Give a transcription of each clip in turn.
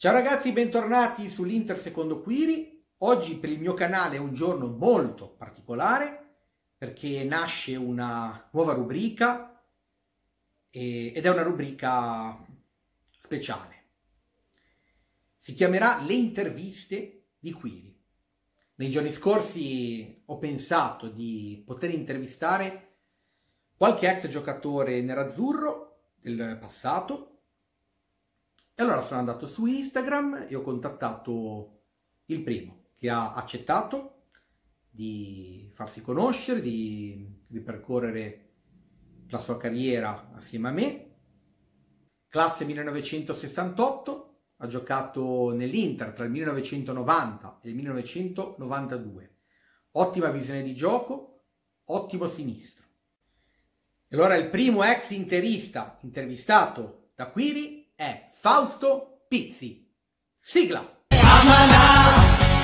Ciao ragazzi, bentornati sull'Inter Secondo Quiri. Oggi per il mio canale è un giorno molto particolare perché nasce una nuova rubrica ed è una rubrica speciale. Si chiamerà Le interviste di Quiri. Nei giorni scorsi ho pensato di poter intervistare qualche ex giocatore nerazzurro del passato. E allora sono andato su Instagram e ho contattato il primo che ha accettato di farsi conoscere, di ripercorrere la sua carriera assieme a me. Classe 1968, ha giocato nell'Inter tra il 1990 e il 1992. Ottima visione di gioco, ottimo sinistro. E allora il primo ex interista intervistato da Quiri è Fausto Pizzi. Sigla! Amala,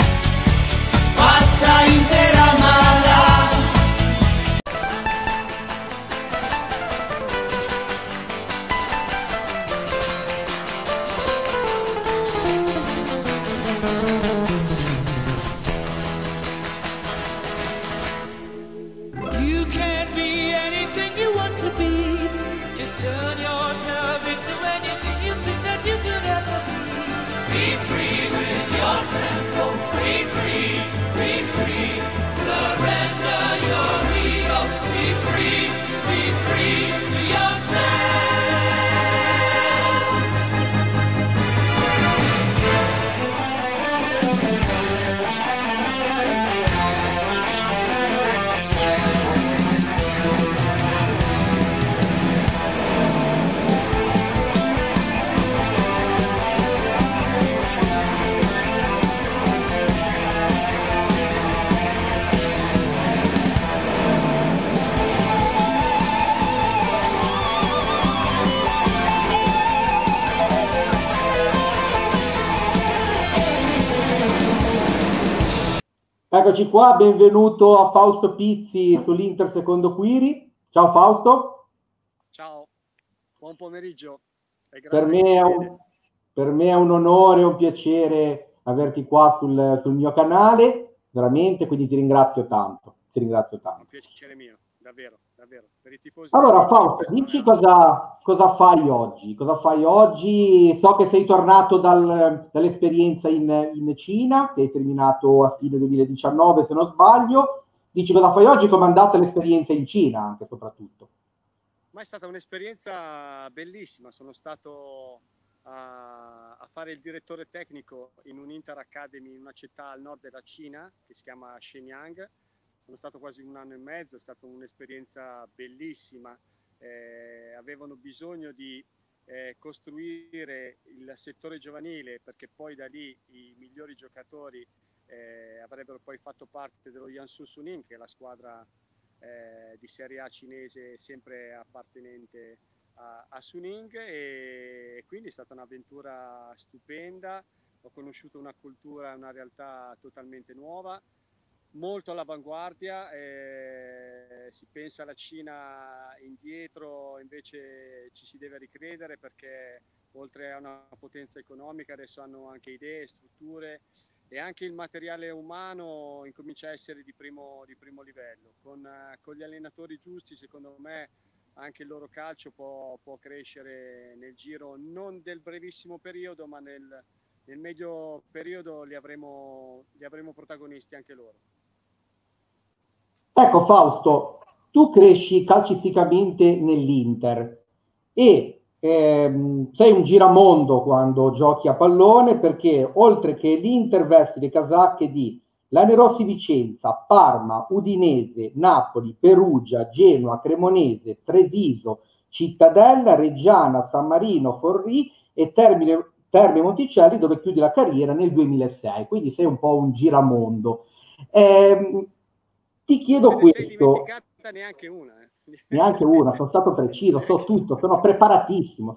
pazza intera mala. You can't be anything you want to be. Just turn yourself into anything you think that you could ever be. Be free with your tempo. Be free, be free. Surrender your ego. Be free to yourself. Eccoci qua, benvenuto a Fausto Pizzi sull'Inter Secondo Quiri. Ciao Fausto. Ciao, buon pomeriggio e Per grazie. me è un onore e un piacere averti qua sul mio canale, veramente, quindi ti ringrazio tanto. È un piacere mio, davvero. Per i tifosi. Allora Fausto, dici cosa fai oggi? Cosa fai oggi? So che sei tornato dall'esperienza in Cina, che hai terminato a fine 2019 se non sbaglio. Dici cosa fai oggi, come è andata l'esperienza in Cina anche soprattutto? Ma è stata un'esperienza bellissima, sono stato a fare il direttore tecnico in un Inter Academy in una città al nord della Cina che si chiama Shenyang. Sono stato quasi un anno e mezzo, è stata un'esperienza bellissima. Avevano bisogno di costruire il settore giovanile perché poi da lì i migliori giocatori avrebbero poi fatto parte dello Jiangsu Suning, che è la squadra di Serie A cinese sempre appartenente a Suning, e quindi è stata un'avventura stupenda. Ho conosciuto una cultura, una realtà totalmente nuova, molto all'avanguardia. Si pensa alla Cina indietro, invece ci si deve ricredere perché oltre a una potenza economica adesso hanno anche idee, strutture e anche il materiale umano incomincia a essere di primo livello. Con gli allenatori giusti, secondo me, anche il loro calcio può crescere nel giro non del brevissimo periodo, ma nel medio periodo li avremo protagonisti anche loro. Ecco Fausto, tu cresci calcisticamente nell'Inter e sei un giramondo quando giochi a pallone, perché oltre che l'Inter vesti le casacche di Lanerossi Vicenza, Parma, Udinese, Napoli, Perugia, Genoa, Cremonese, Treviso, Cittadella, Reggiana, San Marino, Forlì e Terme Monticelli, dove chiudi la carriera nel 2006, quindi sei un po' un giramondo. Ti chiedo questo. Non sei dimenticata neanche una. Neanche una, sono stato preciso, so tutto, sono preparatissimo.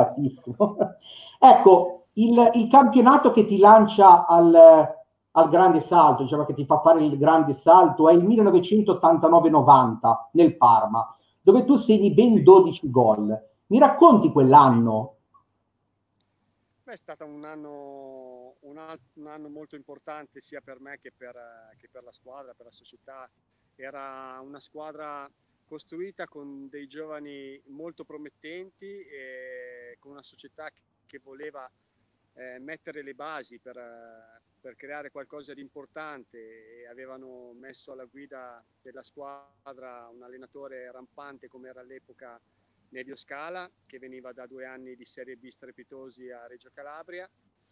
Ecco, il campionato che ti lancia al grande salto, diciamo che ti fa fare il grande salto, è il 1989-90 nel Parma, dove tu segni ben 12 gol. Mi racconti quell'anno? Beh, è stato un anno molto importante sia per me che per la squadra, per la società. Era una squadra costruita con dei giovani molto promettenti e con una società che voleva mettere le basi per creare qualcosa di importante, e avevano messo alla guida della squadra un allenatore rampante come era all'epoca Nevio Scala, che veniva da 2 anni di Serie B strepitosi a Reggio Calabria,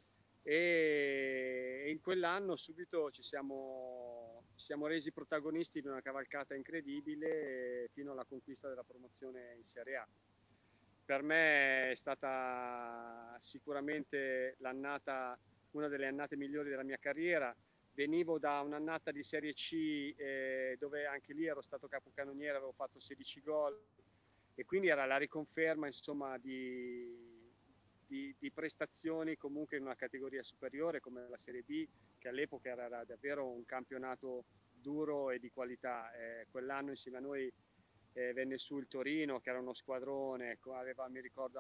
e in quell'anno subito ci siamo resi protagonisti di una cavalcata incredibile fino alla conquista della promozione in Serie A. Per me è stata sicuramente una delle annate migliori della mia carriera. Venivo da un'annata di Serie C dove anche lì ero stato capocannoniere, avevo fatto 16 gol, e quindi era la riconferma, insomma, di prestazioni comunque in una categoria superiore come la Serie B, che all'epoca era davvero un campionato duro e di qualità. Quell'anno insieme a noi venne su il Torino, che era uno squadrone, aveva, mi ricordo,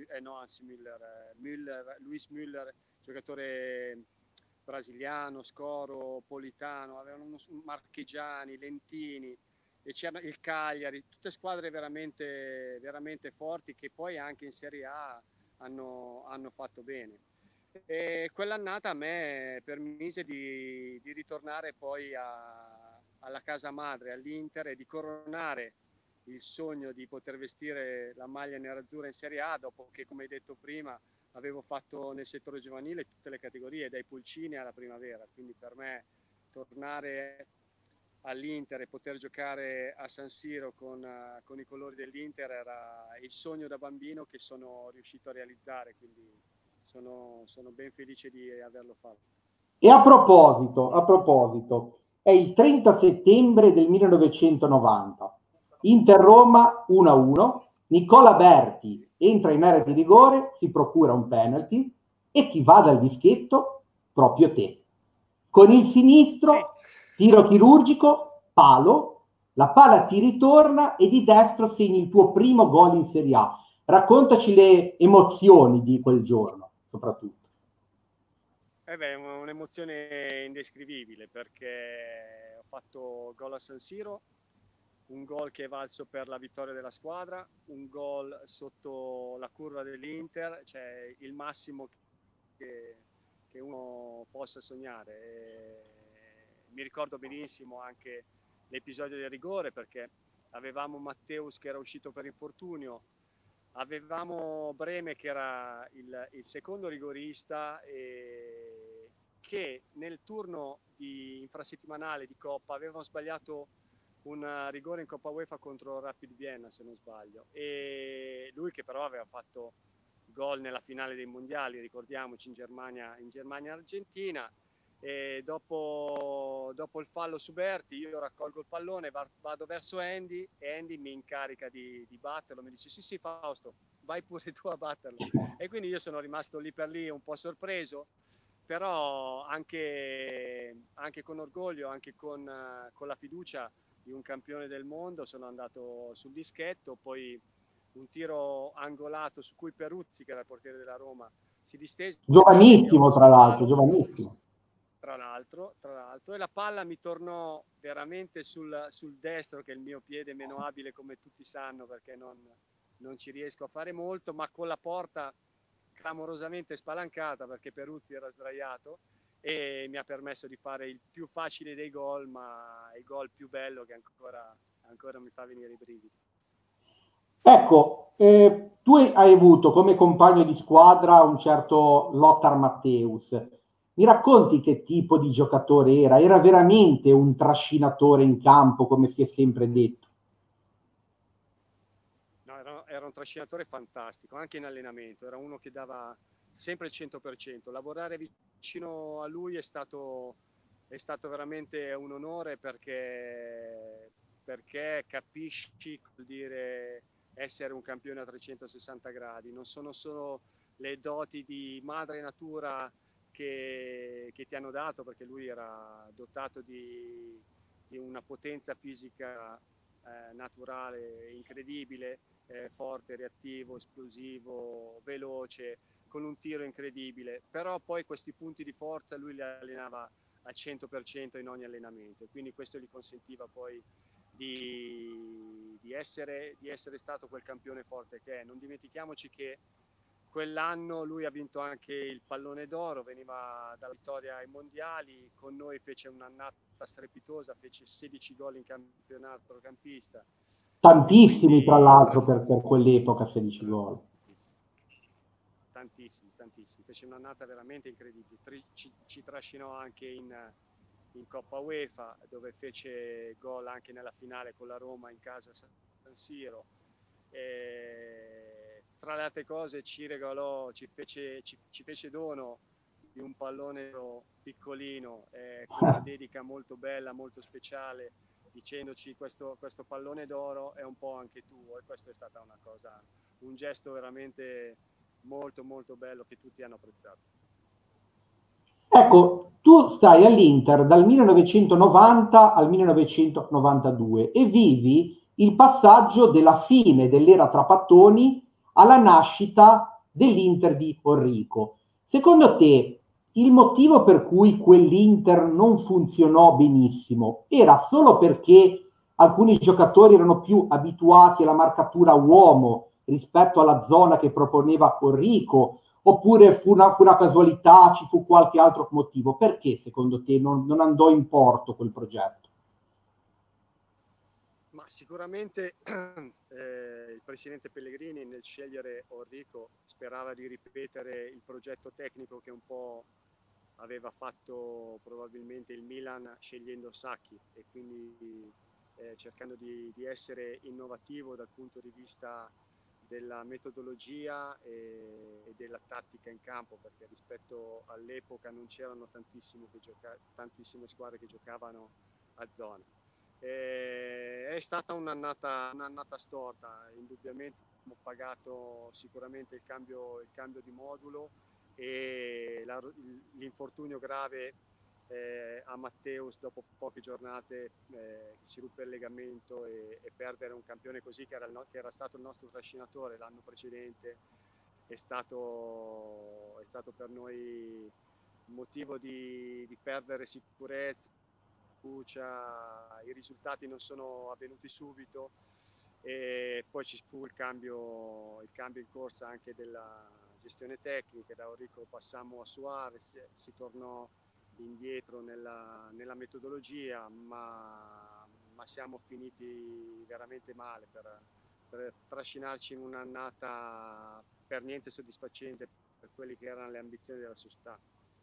Luis Müller, giocatore brasiliano, Scoro, Politano, avevano Marchigiani, Lentini, e c'era il Cagliari, tutte squadre veramente, veramente forti, che poi anche in Serie A hanno fatto bene. E quell'annata a me permise di ritornare poi alla casa madre, all'Inter, e di coronare il sogno di poter vestire la maglia nerazzurra in Serie A, dopo che, come hai detto prima, avevo fatto nel settore giovanile tutte le categorie, dai pulcini alla primavera. Quindi per me tornare all'Inter e poter giocare a San Siro con i colori dell'Inter era il sogno da bambino che sono riuscito a realizzare, quindi sono ben felice di averlo fatto. E a proposito, è il 30 settembre del 1990, Inter-Roma 1-1, Nicola Berti entra in area di rigore, si procura un penalty, e chi va dal dischetto? Proprio te. Con il sinistro, tiro chirurgico, palo, la palla ti ritorna e di destro segni il tuo primo gol in Serie A. Raccontaci le emozioni di quel giorno, soprattutto. È un'emozione indescrivibile, perché ho fatto gol a San Siro, un gol che è valso per la vittoria della squadra, un gol sotto la curva dell'Inter, cioè il massimo che uno possa sognare. E mi ricordo benissimo anche l'episodio del rigore, perché avevamo Matteus che era uscito per infortunio, avevamo Breme che era il secondo rigorista, e che nel turno infrasettimanale di Coppa avevano sbagliato un rigore in Coppa UEFA contro Rapid Vienna, se non sbaglio, e lui, che però aveva fatto gol nella finale dei mondiali, ricordiamoci, in Germania e Argentina. E dopo il fallo su Berti io raccolgo il pallone, vado verso Andy, e Andy mi incarica di batterlo, mi dice sì Fausto, vai pure tu a batterlo. E quindi io sono rimasto lì per lì un po' sorpreso, però anche con orgoglio, anche con la fiducia di un campione del mondo, sono andato sul dischetto. Poi un tiro angolato su cui Peruzzi, che era il portiere della Roma, si distese, giovanissimo tra l'altro, giovanissimo. Tra l'altro, e la palla mi tornò veramente sul destro, che è il mio piede meno abile, come tutti sanno, perché non ci riesco a fare molto, ma con la porta clamorosamente spalancata, perché Peruzzi era sdraiato, e mi ha permesso di fare il più facile dei gol, ma il gol più bello che ancora mi fa venire i brividi. Ecco, tu hai avuto come compagno di squadra un certo Lothar Matthäus. Mi racconti che tipo di giocatore era? Era veramente un trascinatore in campo, come si è sempre detto? No, era un trascinatore fantastico, anche in allenamento. Era uno che dava sempre il 100%. Lavorare vicino a lui è stato veramente un onore, perché capisci, vuol dire essere un campione a 360 gradi. Non sono solo le doti di madre natura che ti hanno dato, perché lui era dotato di una potenza fisica naturale incredibile, forte, reattivo, esplosivo, veloce, con un tiro incredibile, però poi questi punti di forza lui li allenava al 100% in ogni allenamento, quindi questo gli consentiva poi di essere stato quel campione forte che è. Non dimentichiamoci che quell'anno lui ha vinto anche il pallone d'oro, veniva dalla vittoria ai mondiali, con noi fece un'annata strepitosa, fece 16 gol in campionato campista. Tantissimi, tra l'altro, per quell'epoca, 16 gol. Tantissimi, fece un'annata veramente incredibile, ci trascinò anche in Coppa UEFA, dove fece gol anche nella finale con la Roma in casa San Siro. Tra le altre cose ci fece dono di un pallone piccolino, con una dedica molto bella, molto speciale, dicendoci questo pallone d'oro è un po' anche tuo, e questo è stata un gesto veramente molto molto bello che tutti hanno apprezzato. Ecco, tu stai all'Inter dal 1990 al 1992 e vivi il passaggio della fine dell'era Trapattoni alla nascita dell'Inter di Orrico. Secondo te il motivo per cui quell'Inter non funzionò benissimo era solo perché alcuni giocatori erano più abituati alla marcatura uomo rispetto alla zona che proponeva Orrico, oppure fu una casualità, ci fu qualche altro motivo? Perché secondo te non andò in porto quel progetto? Ma sicuramente il presidente Pellegrini, nel scegliere Orrico, sperava di ripetere il progetto tecnico che un po' aveva fatto probabilmente il Milan scegliendo Sacchi, e quindi cercando di essere innovativo dal punto di vista della metodologia e della tattica in campo, perché rispetto all'epoca non c'erano tantissime squadre che giocavano a zona. È stata un'annata storta, indubbiamente abbiamo pagato sicuramente il cambio di modulo e l'infortunio grave a Matteus dopo poche giornate, si ruppe il legamento, e perdere un campione così che era stato il nostro trascinatore l'anno precedente è stato per noi motivo di perdere sicurezza, fiducia. I risultati non sono avvenuti subito, e poi ci fu il cambio in corsa anche della gestione tecnica. Da Orrico passammo a Suarez, si tornò indietro nella metodologia, ma siamo finiti veramente male per trascinarci in un'annata per niente soddisfacente per quelle che erano le ambizioni della società.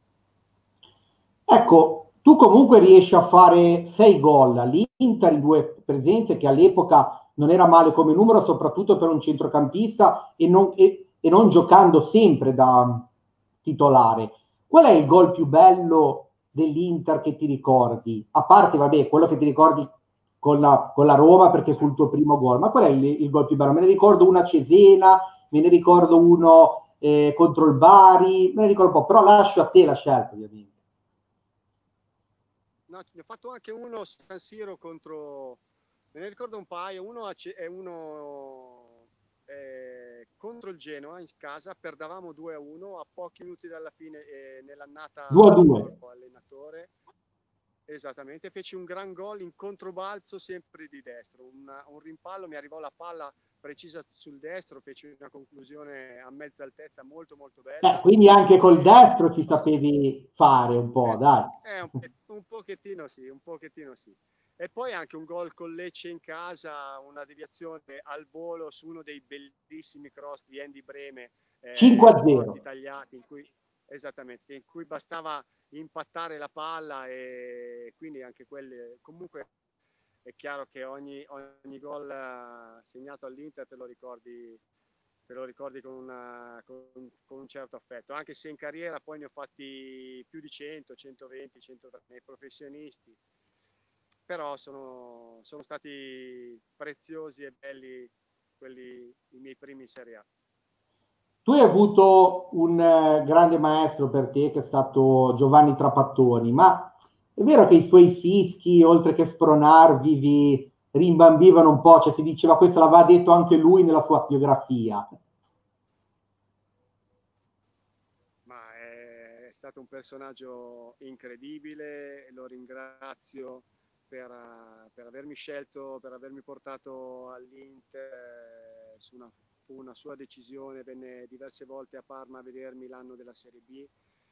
Ecco, tu comunque riesci a fare 6 gol all'Inter in 2 presenze, che all'epoca non era male come numero, soprattutto per un centrocampista e non giocando sempre da titolare. Qual è il gol più bello dell'Inter che ti ricordi? A parte, vabbè, quello che ti ricordi con la Roma perché fu il tuo primo gol, ma qual è il gol più bello? Me ne ricordo uno a Cesena, me ne ricordo uno contro il Bari, me ne ricordo un po', però lascio a te la scelta, ovviamente. No, ne ho fatto anche uno a San Siro contro, me ne ricordo un paio, uno contro il Genoa in casa, perdavamo 2-1 a pochi minuti dalla fine, nell'annata 2-2 allenatore, esattamente, feci un gran gol in controbalzo sempre di destro, un rimpallo, mi arrivò la palla precisa sul destro, feci una conclusione a mezza altezza molto molto bella. Quindi anche col destro ci sapevi fare un po', dai. Un pochettino sì. E poi anche un gol con Lecce in casa, una deviazione al volo su uno dei bellissimi cross di Andy Breme, 5-0 tagliati, in cui bastava impattare la palla, e quindi anche quelli. Comunque è chiaro che ogni gol segnato all'Inter te lo ricordi con un certo affetto, anche se in carriera poi ne ho fatti più di 100, 120, 130 nei professionisti, però sono stati preziosi e belli i miei primi in Serie A. Tu hai avuto un grande maestro per te che è stato Giovanni Trapattoni, ma è vero che i suoi fischi, oltre che spronarvi, vi rimbambivano un po', cioè si diceva, questo l'aveva detto anche lui nella sua biografia. è stato un personaggio incredibile, lo ringrazio per avermi scelto, per avermi portato all'Inter. Fu una sua decisione, venne diverse volte a Parma a vedermi l'anno della Serie B.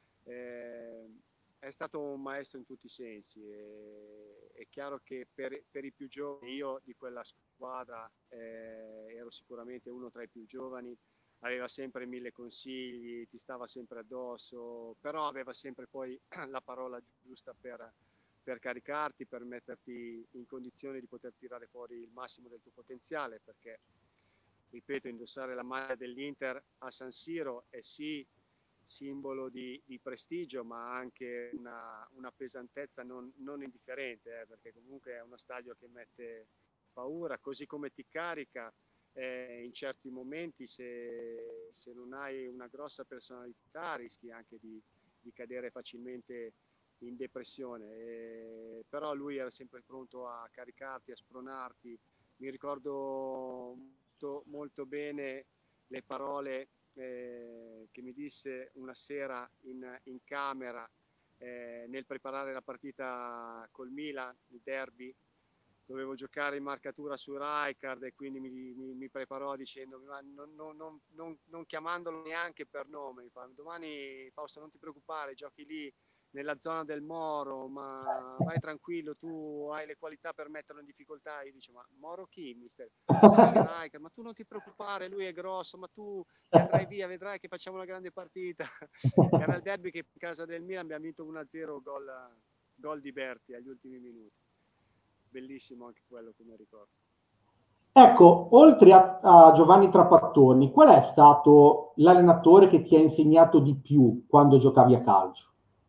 È stato un maestro in tutti i sensi. È chiaro che per i più giovani, io di quella squadra ero sicuramente uno tra i più giovani, aveva sempre 1000 consigli, ti stava sempre addosso, però aveva sempre poi la parola giusta per caricarti, per metterti in condizione di poter tirare fuori il massimo del tuo potenziale, perché, ripeto, indossare la maglia dell'Inter a San Siro è sì simbolo di prestigio, ma anche una pesantezza non indifferente, perché comunque è uno stadio che mette paura, così come ti carica. In certi momenti, se non hai una grossa personalità, rischi anche di cadere facilmente in depressione. Però lui era sempre pronto a caricarti, a spronarti. Mi ricordo molto bene le parole che mi disse una sera in camera nel preparare la partita col Milan, il derby. Dovevo giocare in marcatura su Rijkaard e quindi mi preparò dicendomi: ma non chiamandolo neanche per nome, domani Fausto non ti preoccupare, giochi lì nella zona del Moro, ma vai tranquillo, tu hai le qualità per metterlo in difficoltà. Io dicevo: ma Moro chi, mister? Sì, Rijkaard, ma tu non ti preoccupare, lui è grosso, ma tu andrai via, vedrai che facciamo una grande partita. Era il derby che in casa del Milan abbiamo vinto 1-0, gol di Berti agli ultimi minuti. Bellissimo anche quello, come ricordo. Ecco, oltre a Giovanni Trapattoni, qual è stato l'allenatore che ti ha insegnato di più quando giocavi a calcio?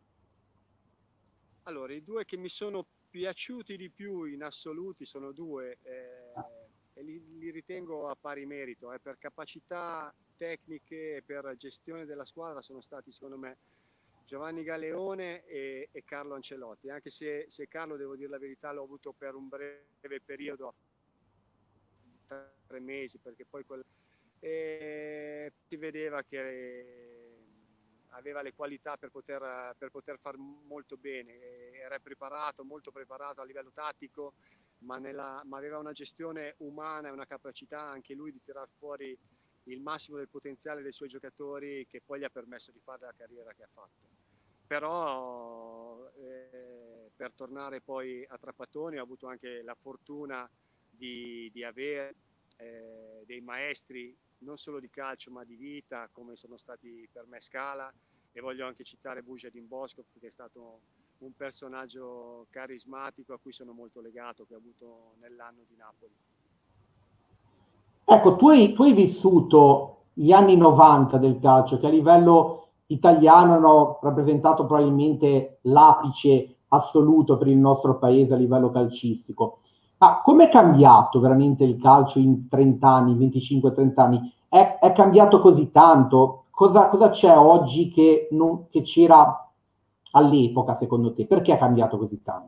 Allora, i due che mi sono piaciuti di più in assoluti sono due, e li ritengo a pari merito. Per capacità tecniche e per gestione della squadra sono stati, secondo me, Giovanni Galeone e Carlo Ancelotti, anche se Carlo, devo dire la verità, l'ho avuto per un breve periodo, 3 mesi, perché poi si vedeva che aveva le qualità per poter far molto bene, era molto preparato a livello tattico, ma aveva una gestione umana e una capacità anche lui di tirar fuori il massimo del potenziale dei suoi giocatori, che poi gli ha permesso di fare la carriera che ha fatto. Però per tornare poi a Trapattoni, ho avuto anche la fortuna di avere dei maestri non solo di calcio ma di vita, come sono stati per me Scala, e voglio anche citare Bujarin Bosco, che è stato un personaggio carismatico a cui sono molto legato, che ho avuto nell'anno di Napoli. Ecco, tu hai vissuto gli anni 90 del calcio, che a livello italiano hanno rappresentato probabilmente l'apice assoluto per il nostro paese a livello calcistico. Ma come è cambiato veramente il calcio in 30 anni, 25-30 anni? È cambiato così tanto? Cosa c'è oggi che c'era all'epoca, secondo te? Perché è cambiato così tanto?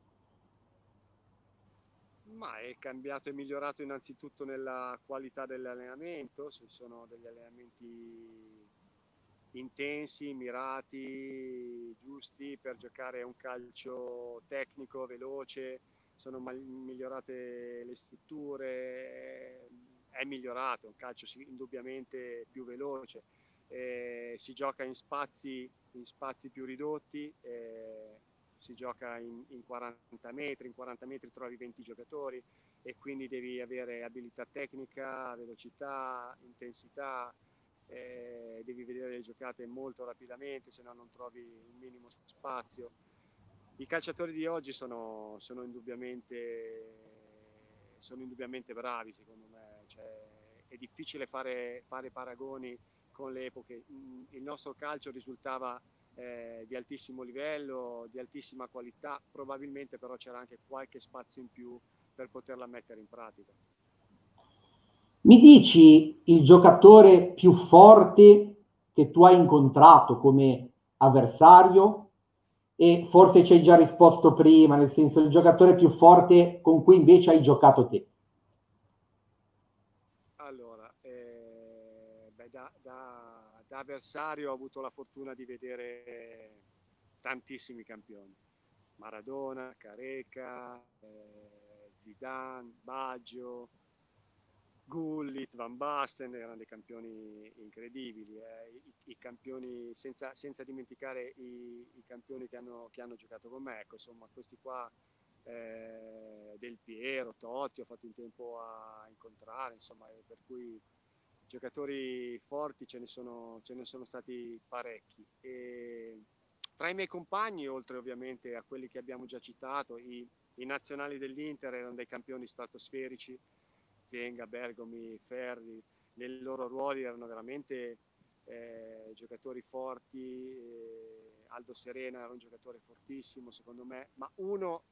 Ma è cambiato e migliorato innanzitutto nella qualità dell'allenamento. Ci sono degli allenamenti intensi, mirati, giusti per giocare un calcio tecnico, veloce. Sono migliorate le strutture, è migliorato, un calcio indubbiamente più veloce, si gioca in spazi più ridotti, si gioca in 40 metri, in 40 metri trovi 20 giocatori e quindi devi avere abilità tecnica, velocità, intensità, devi vedere le giocate molto rapidamente, se no non trovi un minimo spazio. I calciatori di oggi sono indubbiamente bravi, secondo me. Cioè, è difficile fare paragoni con le epoche. Il nostro calcio risultava di altissimo livello, di altissima qualità, probabilmente però c'era anche qualche spazio in più per poterla mettere in pratica. Mi dici il giocatore più forte che tu hai incontrato come avversario? E forse ci hai già risposto prima, nel senso il giocatore più forte con cui invece hai giocato te. Allora, da avversario ho avuto la fortuna di vedere tantissimi campioni. Maradona, Careca, Zidane, Baggio, Gullit, Van Basten, erano dei campioni incredibili, i campioni, senza dimenticare i campioni che hanno giocato con me, ecco, insomma, questi qua, Del Piero, Totti, ho fatto in tempo a incontrare, insomma, per cui giocatori forti ce ne sono stati parecchi. E tra i miei compagni, oltre ovviamente a quelli che abbiamo già citato, i nazionali dell'Inter erano dei campioni stratosferici, Zenga, Bergomi, Ferri, nei loro ruoli erano veramente giocatori forti. Aldo Serena era un giocatore fortissimo secondo me, ma uno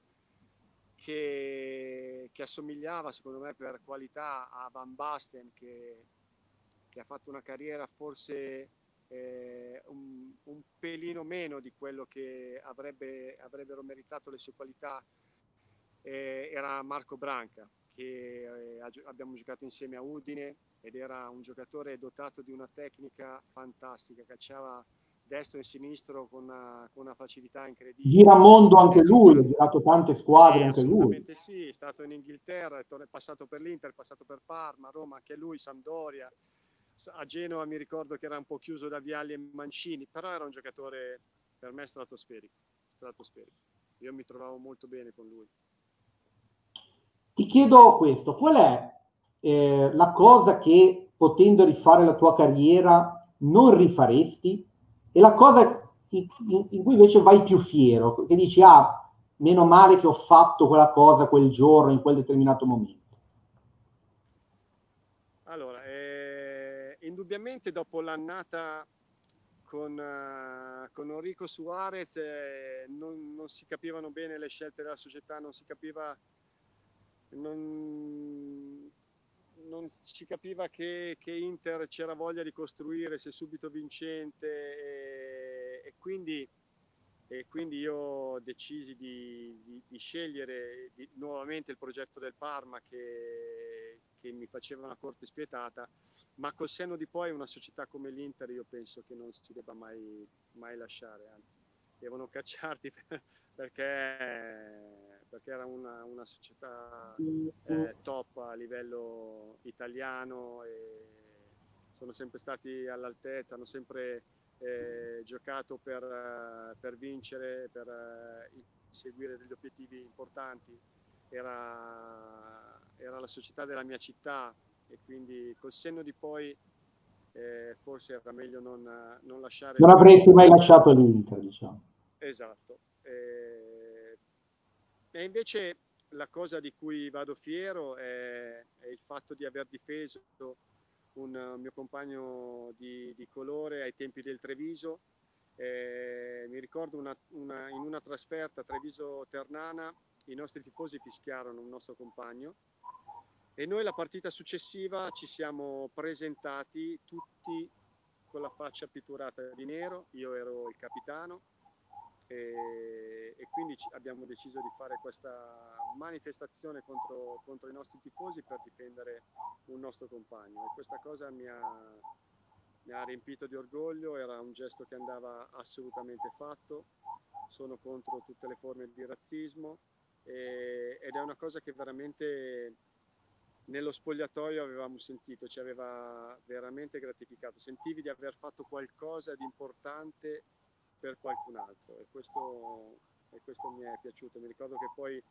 che assomigliava secondo me per qualità a Van Basten, che ha fatto una carriera forse un pelino meno di quello che avrebbero meritato le sue qualità, era Marco Branca, che abbiamo giocato insieme a Udine, ed era un giocatore dotato di una tecnica fantastica, calciava destro e sinistro con una facilità incredibile. Giramondo anche lui, ha girato tante squadre, sì, anche lui. Sì, è stato in Inghilterra, è passato per l'Inter, è passato per Parma, Roma, anche lui, Sampdoria. A Genova mi ricordo che era un po' chiuso da Vialli e Mancini, però era un giocatore per me stratosferico. Io mi trovavo molto bene con lui. Ti chiedo questo, qual è la cosa che, potendo rifare la tua carriera, non rifaresti, e la cosa in cui invece vai più fiero, che dici, meno male che ho fatto quella cosa quel giorno, in quel determinato momento? Allora, indubbiamente dopo l'annata con Enrico Suarez non si capivano bene le scelte della società, non si capiva che Inter c'era voglia di costruire, se subito vincente, e quindi io decisi di scegliere nuovamente il progetto del Parma, che mi faceva una corte spietata, ma col senno di poi una società come l'Inter io penso che non si debba mai lasciare, anzi devono cacciarti perché era una società top a livello italiano, e sono sempre stati all'altezza, hanno sempre giocato per vincere, per seguire degli obiettivi importanti. Era la società della mia città, e quindi col senno di poi forse era meglio non lasciare. Non avresti mai lasciato l'Inter, diciamo. Esatto. E invece la cosa di cui vado fiero è il fatto di aver difeso un mio compagno di colore ai tempi del Treviso. Mi ricordo in una trasferta Treviso-Ternana, i nostri tifosi fischiarono un nostro compagno, e noi la partita successiva ci siamo presentati tutti con la faccia pitturata di nero. Io ero il capitano, e quindi abbiamo deciso di fare questa manifestazione contro i nostri tifosi per difendere un nostro compagno, e questa cosa mi ha riempito di orgoglio. Era un gesto che andava assolutamente fatto. Sono contro tutte le forme di razzismo, ed è una cosa che veramente nello spogliatoio avevamo sentito, ci aveva veramente gratificato. Sentivi di aver fatto qualcosa di importante per qualcun altro, e questo mi è piaciuto. Mi ricordo che poi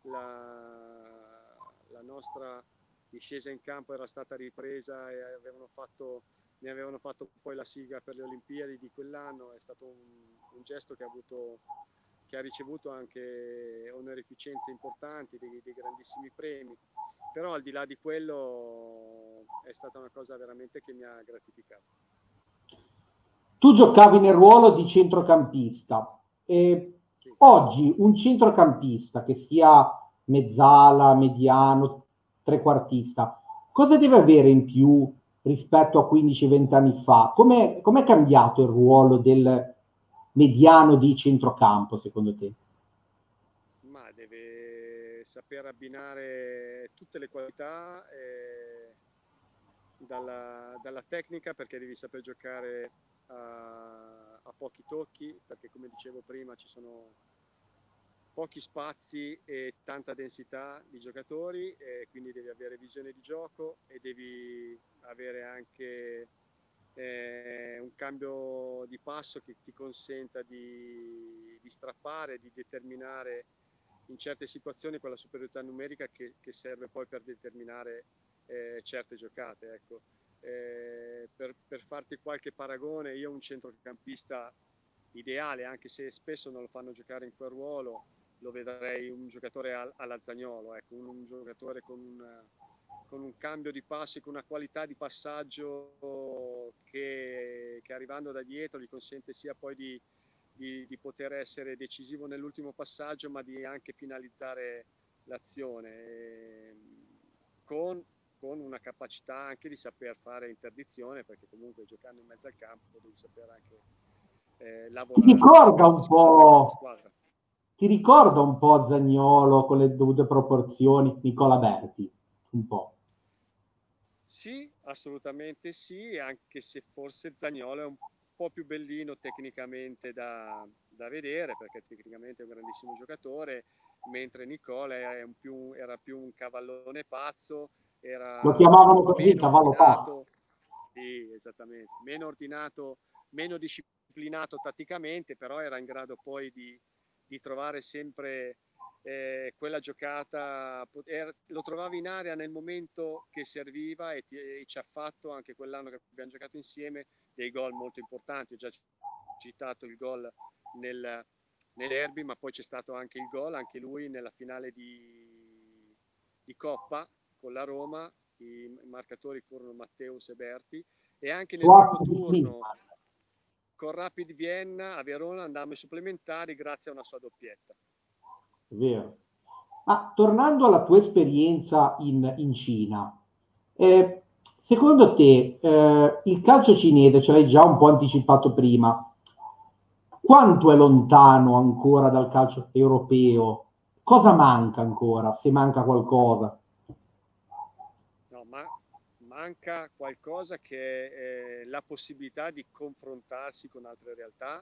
la nostra discesa in campo era stata ripresa, e ne avevano fatto poi la sigla per le Olimpiadi di quell'anno. È stato un gesto che ha ricevuto anche onorificenze importanti, dei grandissimi premi, però al di là di quello è stata una cosa veramente che mi ha gratificato. Tu giocavi nel ruolo di centrocampista, e sì. Oggi un centrocampista, che sia mezzala, mediano, trequartista, cosa deve avere in più rispetto a 15-20 anni fa? Com'è cambiato il ruolo del mediano di centrocampo, secondo te? Ma deve saper abbinare tutte le qualità, dalla tecnica, perché devi saper giocare a pochi tocchi, perché come dicevo prima ci sono pochi spazi e tanta densità di giocatori, e quindi devi avere visione di gioco e devi avere anche un cambio di passo che ti consenta di strappare, di determinare in certe situazioni quella superiorità numerica che serve poi per determinare certe giocate. Ecco. Per farti qualche paragone, io un centrocampista ideale, anche se spesso non lo fanno giocare in quel ruolo, lo vedrei un giocatore alla Zaniolo, ecco, un giocatore con un cambio di passi, con una qualità di passaggio che arrivando da dietro gli consente sia poi di poter essere decisivo nell'ultimo passaggio, ma di anche finalizzare l'azione con una capacità anche di saper fare interdizione, perché comunque giocando in mezzo al campo devi saper anche lavorare. Ti ricorda un po' Zaniolo con le dovute proporzioni, Nicola Berti, un po'. Sì, assolutamente sì, anche se forse Zaniolo è un po' più bellino tecnicamente da vedere, perché tecnicamente è un grandissimo giocatore, mentre Nicola era più un cavallone pazzo, lo chiamavano così, cavallo pazzo. Sì, esattamente, meno ordinato, meno disciplinato tatticamente, però era in grado poi di trovare sempre quella giocata, lo trovavi in area nel momento che serviva e ci ha fatto anche quell'anno che abbiamo giocato insieme dei gol molto importanti. Ho già citato il gol nel derby, ma poi c'è stato anche il gol, anche lui nella finale di Coppa con la Roma. I marcatori furono Matteus e Berti, e anche nel primo turno con Rapid Vienna a Verona andammo ai supplementari grazie a una sua doppietta. Vero. Ma tornando alla tua esperienza in Cina, secondo te il calcio cinese, ce l'hai già un po' anticipato prima, quanto è lontano ancora dal calcio europeo? Cosa manca ancora, se manca qualcosa? No, ma manca qualcosa, che è la possibilità di confrontarsi con altre realtà.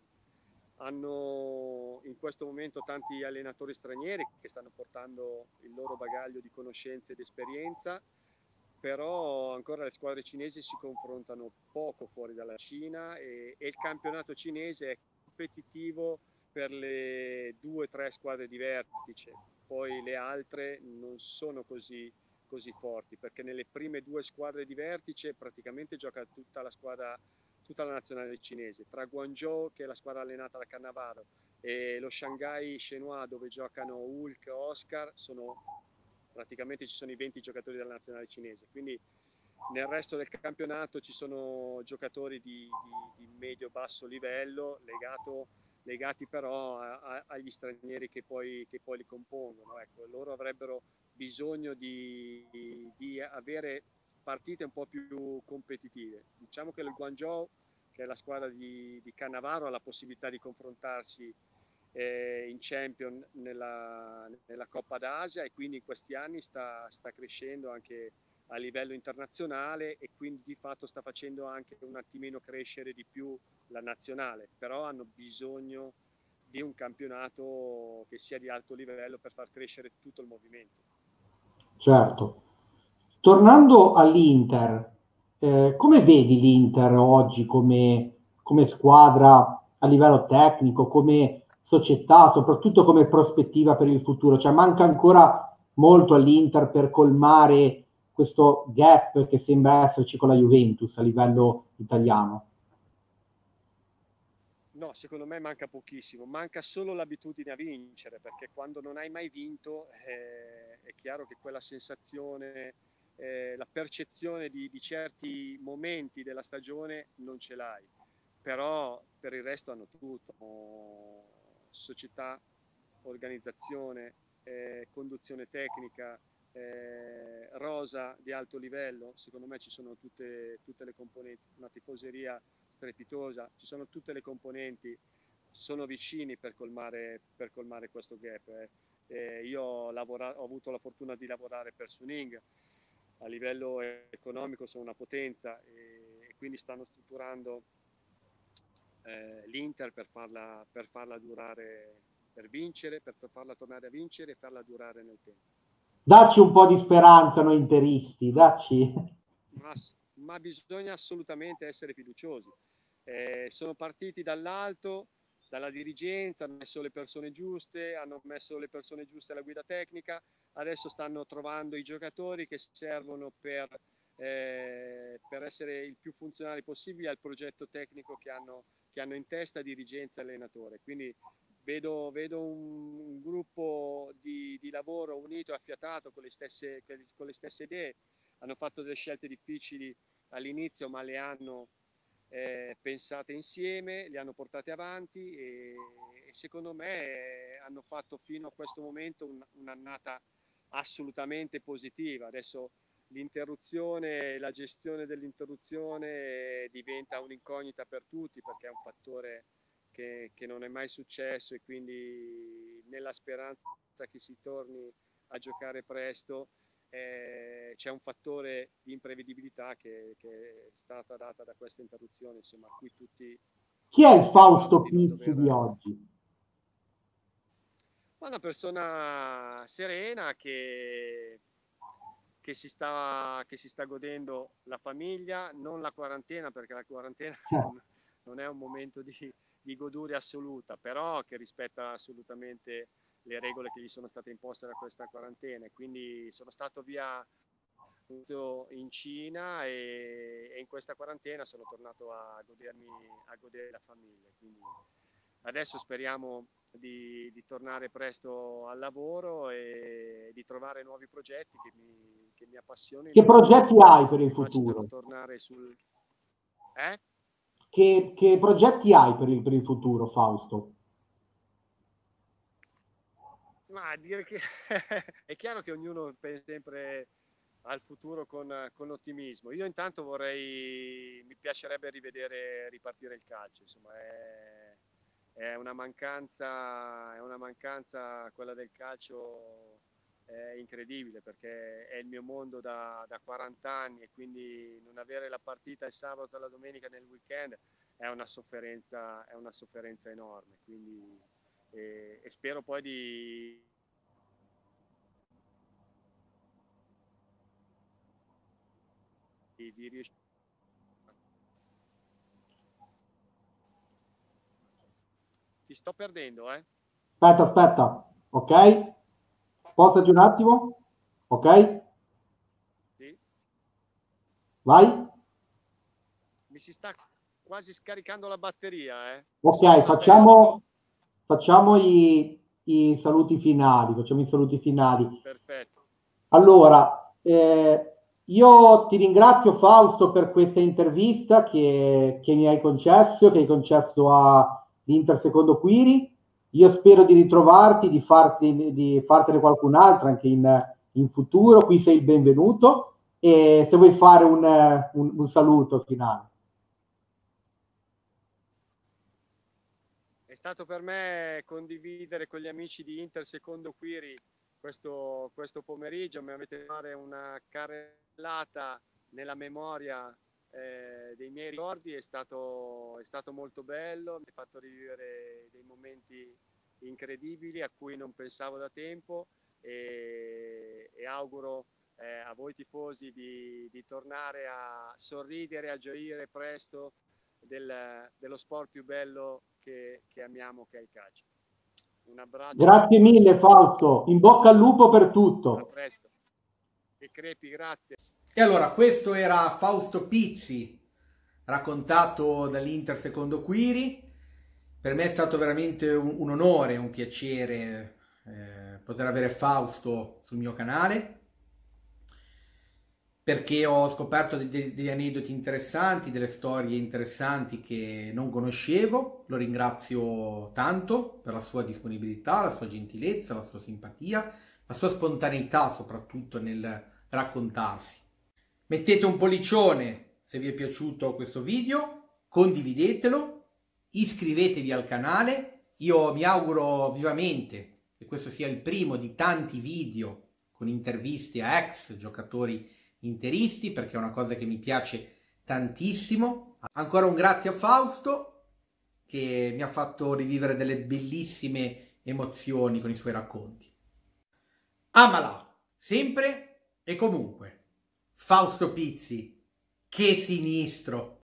Hanno in questo momento tanti allenatori stranieri che stanno portando il loro bagaglio di conoscenze ed esperienza, però ancora le squadre cinesi si confrontano poco fuori dalla Cina, e il campionato cinese è competitivo per le 2 o 3 squadre di vertice, poi le altre non sono così forti, perché nelle prime 2 squadre di vertice praticamente gioca tutta la nazionale cinese, tra Guangzhou, che è la squadra allenata da Cannavaro, e lo Shanghai Shenhua, dove giocano Hulk e Oscar, praticamente ci sono i 20 giocatori della nazionale cinese. Quindi nel resto del campionato ci sono giocatori di medio-basso livello, legati però agli stranieri che poi li compongono. Ecco, loro avrebbero bisogno di avere partite un po' più competitive. Diciamo che il Guangzhou, che è la squadra di Cannavaro, ha la possibilità di confrontarsi in Champion nella Coppa d'Asia, e quindi in questi anni sta crescendo anche a livello internazionale, e quindi di fatto sta facendo anche un attimino crescere di più la nazionale, però hanno bisogno di un campionato che sia di alto livello per far crescere tutto il movimento. Certo. Tornando all'Inter, come vedi l'Inter oggi come squadra a livello tecnico, come società, soprattutto come prospettiva per il futuro? Cioè manca ancora molto all'Inter per colmare questo gap che sembra esserci con la Juventus a livello italiano? No, secondo me manca pochissimo, manca solo l'abitudine a vincere, perché quando non hai mai vinto è chiaro che quella sensazione, la percezione di certi momenti della stagione non ce l'hai, però per il resto hanno tutto, società, organizzazione, conduzione tecnica, rosa di alto livello. Secondo me ci sono tutte le componenti, una tifoseria strepitosa, ci sono tutte le componenti, sono vicini per colmare questo gap. Io ho avuto la fortuna di lavorare per Suning, a livello economico sono una potenza e quindi stanno strutturando l'Inter per farla durare, per vincere, per farla tornare a vincere e farla durare nel tempo. Dacci un po' di speranza, noi interisti, dacci. Ma bisogna assolutamente essere fiduciosi. Sono partiti dall'alto, dalla dirigenza, hanno messo le persone giuste, alla guida tecnica, adesso stanno trovando i giocatori che servono per essere il più funzionali possibile al progetto tecnico che hanno in testa dirigenza e allenatore. Quindi vedo un gruppo di lavoro unito e affiatato con le stesse idee. Hanno fatto delle scelte difficili all'inizio, ma le hanno pensate insieme, le hanno portate avanti e secondo me hanno fatto fino a questo momento un'annata assolutamente positiva. Adesso l'interruzione, la gestione dell'interruzione diventa un'incognita per tutti, perché è un fattore che non è mai successo, e quindi nella speranza che si torni a giocare presto c'è un fattore di imprevedibilità che è stata data da questa interruzione, insomma, a cui tutti... Chi è il Fausto Pizzi di oggi? Una persona serena che si sta godendo la famiglia, non la quarantena, perché la quarantena non è un momento di goduria assoluta, però che rispetta assolutamente le regole che gli sono state imposte da questa quarantena. Quindi sono stato via in Cina e in questa quarantena sono tornato a godere la famiglia. Quindi adesso speriamo di tornare presto al lavoro e di trovare nuovi progetti che mi appassionano. Che progetti hai per il futuro? Tornare sul... Che progetti hai per il futuro, Fausto? Ma dire che è chiaro che ognuno pensa sempre al futuro con ottimismo. Io intanto mi piacerebbe ripartire il calcio, insomma, è una mancanza quella del calcio, è incredibile, perché è il mio mondo da 40 anni e quindi non avere la partita il sabato e la domenica nel weekend è una sofferenza enorme. Quindi e spero poi di riuscire. Ti sto perdendo, Aspetta, ok? Spostati un attimo, ok? Sì. Vai. Mi si sta quasi scaricando la batteria, Ok, facciamo i saluti finali. Perfetto. Allora, io ti ringrazio, Fausto, per questa intervista che mi hai concesso, all'Inter Secondo Quiri. Io spero di ritrovarti, di fartene qualcun'altra anche in futuro. Qui sei il benvenuto, e se vuoi fare un saluto finale. È stato per me condividere con gli amici di Inter Secondo Quiri questo pomeriggio. Mi avete fare una carrellata nella memoria dei miei ricordi. È stato molto bello, mi ha fatto rivivere dei momenti incredibili a cui non pensavo da tempo, e auguro a voi tifosi di tornare a sorridere, a gioire presto dello sport più bello che amiamo, che è il calcio. Un abbraccio. Grazie mille, Fausto, in bocca al lupo per tutto. A presto. E crepi, grazie. E allora, questo era Fausto Pizzi, raccontato dall'Inter Secondo Quiri. Per me è stato veramente un onore, un piacere poter avere Fausto sul mio canale, perché ho scoperto degli aneddoti interessanti, delle storie interessanti che non conoscevo. Lo ringrazio tanto per la sua disponibilità, la sua gentilezza, la sua simpatia, la sua spontaneità soprattutto nel raccontarsi. Mettete un pollicione se vi è piaciuto questo video, condividetelo, iscrivetevi al canale. Io mi auguro vivamente che questo sia il primo di tanti video con interviste a ex giocatori interisti, perché è una cosa che mi piace tantissimo. Ancora un grazie a Fausto, che mi ha fatto rivivere delle bellissime emozioni con i suoi racconti. Amala, sempre e comunque. Fausto Pizzi, che sinistro!